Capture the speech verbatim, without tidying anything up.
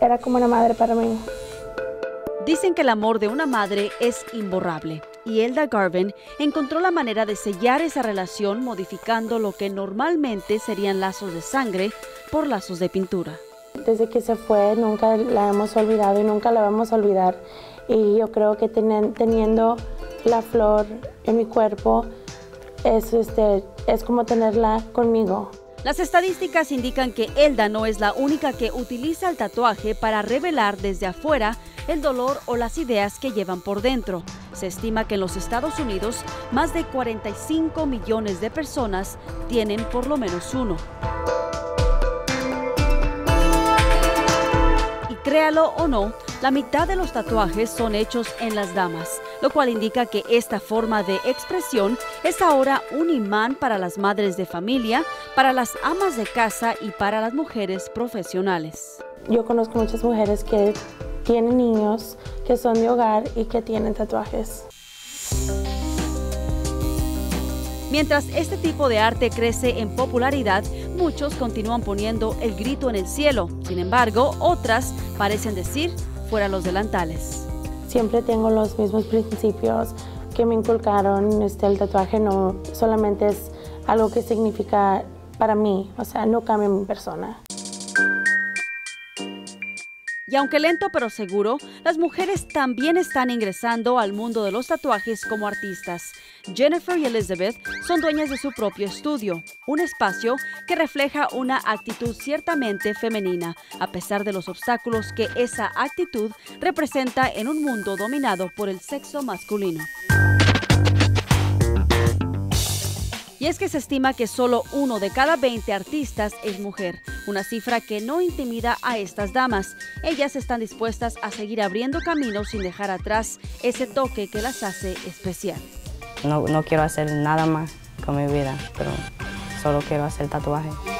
era como una madre para mí. Dicen que el amor de una madre es imborrable, y Elda Garvin encontró la manera de sellar esa relación modificando lo que normalmente serían lazos de sangre por lazos de pintura. Desde que se fue nunca la hemos olvidado y nunca la vamos a olvidar. Y yo creo que ten, teniendo la flor en mi cuerpo es, este, es como tenerla conmigo. Las estadísticas indican que Elda no es la única que utiliza el tatuaje para revelar desde afuera el dolor o las ideas que llevan por dentro. Se estima que en los Estados Unidos más de cuarenta y cinco millones de personas tienen por lo menos uno. Y créalo o no, la mitad de los tatuajes son hechos en las damas, lo cual indica que esta forma de expresión es ahora un imán para las madres de familia, para las amas de casa y para las mujeres profesionales. Yo conozco muchas mujeres que tienen niños, que son de hogar y que tienen tatuajes. Mientras este tipo de arte crece en popularidad, muchos continúan poniendo el grito en el cielo. Sin embargo, otras parecen decir, fuera los delantales. Siempre tengo los mismos principios que me inculcaron. Este, el tatuaje no solamente es algo que significa para mí, o sea, no cambia mi persona. Y aunque lento pero seguro, las mujeres también están ingresando al mundo de los tatuajes como artistas. Jennifer y Elizabeth son dueñas de su propio estudio, un espacio que refleja una actitud ciertamente femenina, a pesar de los obstáculos que esa actitud representa en un mundo dominado por el sexo masculino. Y es que se estima que solo uno de cada veinte artistas es mujer, una cifra que no intimida a estas damas. Ellas están dispuestas a seguir abriendo caminos sin dejar atrás ese toque que las hace especial. No, no quiero hacer nada más con mi vida, pero solo quiero hacer tatuajes.